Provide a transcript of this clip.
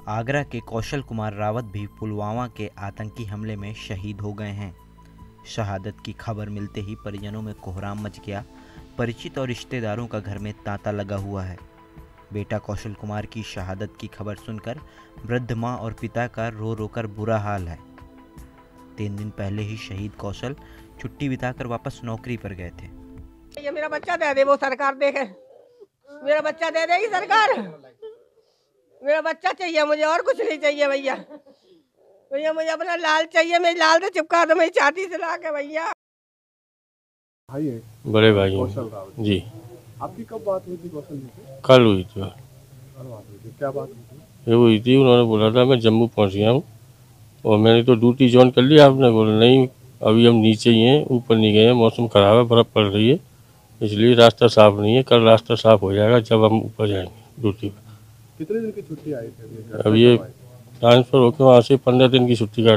आगरा के कौशल कुमार रावत भी पुलवामा के आतंकी हमले में शहीद हो गए हैं। शहादत की खबर मिलते ही परिजनों में कोहराम मच गया। परिचित और रिश्तेदारों का घर में तांता लगा हुआ है। बेटा कौशल कुमार की शहादत की खबर सुनकर वृद्ध मां और पिता का रो रो कर बुरा हाल है। 3 दिन पहले ही शहीद कौशल छुट्टी बिताकर वापस नौकरी पर गए थे। ये मेरा बच्चा दे दे, वो सरकार देखे। मेरा बच्चा दे देगी सरकार। मेरा बच्चा चाहिए मुझे, और कुछ नहीं चाहिए भैया। भैया मुझे अपना लाल चाहिए, मेरी लाल से चिपका दो मेरी छाती से ला के भैया। भाई है, बड़े भाई कौशल रावत जी। आपकी कब बात हुई थी कौशल जी से? कल हुई थी। कल बात हुई थी, क्या बात हुई थी? ये हुई थी, उन्होंने बोला था मैं जम्मू पहुंच गया हूँ और मैंने तो ड्यूटी ज्वाइन कर लिया। आपने बोला नहीं, अभी हम नीचे ही हैं, ऊपर नहीं गए हैं, मौसम ख़राब है, बर्फ़ पड़ रही है, इसलिए रास्ता साफ़ नहीं है। कल रास्ता साफ़ हो जाएगा जब हम ऊपर जाएंगे ड्यूटी पर। कितने दिन की छुट्टी आई थी? अब ये ट्रांसफ़र होकर वहाँ से 15 दिन की छुट्टी का